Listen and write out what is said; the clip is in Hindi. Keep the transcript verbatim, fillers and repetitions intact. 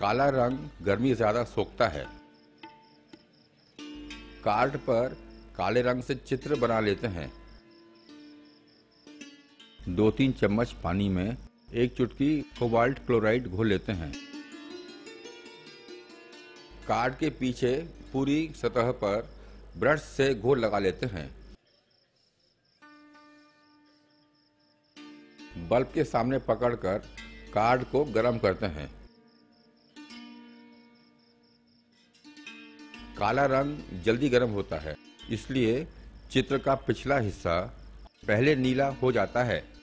काला रंग गर्मी ज्यादा सोखता है। कार्ड पर काले रंग से चित्र बना लेते हैं। दो तीन चम्मच पानी में एक चुटकी कोबाल्ट क्लोराइड घोल लेते हैं। कार्ड के पीछे पूरी सतह पर ब्रश से घोल लगा लेते हैं। बल्ब के सामने पकड़कर कार्ड को गर्म करते हैं। काला रंग जल्दी गर्म होता है, इसलिए चित्र का पिछला हिस्सा पहले नीला हो जाता है।